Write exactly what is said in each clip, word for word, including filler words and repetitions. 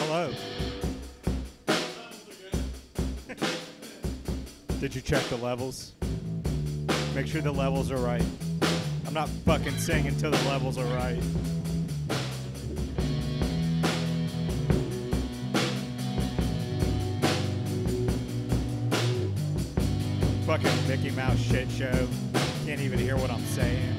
hello. Did you check the levels? Make sure the levels are right. I'm not fucking singing until the levels are right. Fucking Mickey Mouse shit show. Can't even hear what I'm saying.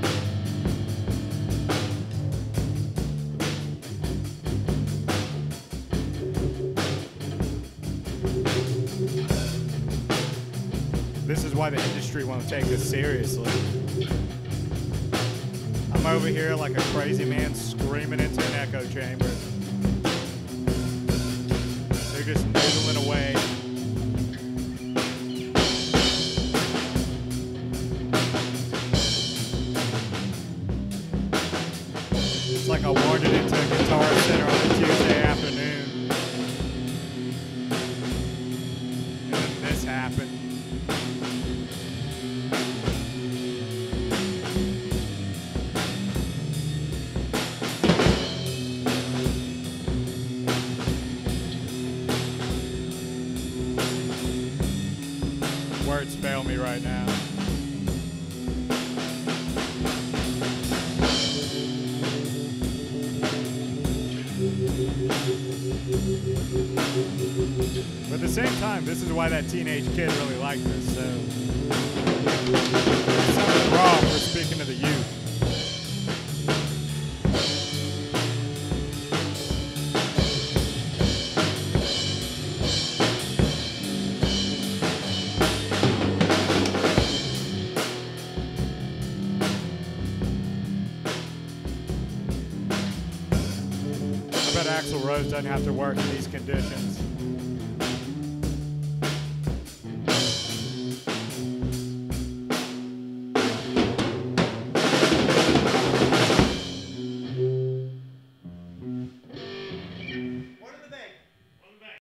This is why the industry won't take us seriously. I'm over here like a crazy man screaming into an echo chamber. They're just noodling away. It's like I wandered into a Guitar Center on a Tuesday afternoon. And then this happened. Words fail me right now. But at the same time, this is why that teenage kid really liked this, so there's something wrong for speaking to the youth. I bet Axl Rose doesn't have to work in these conditions.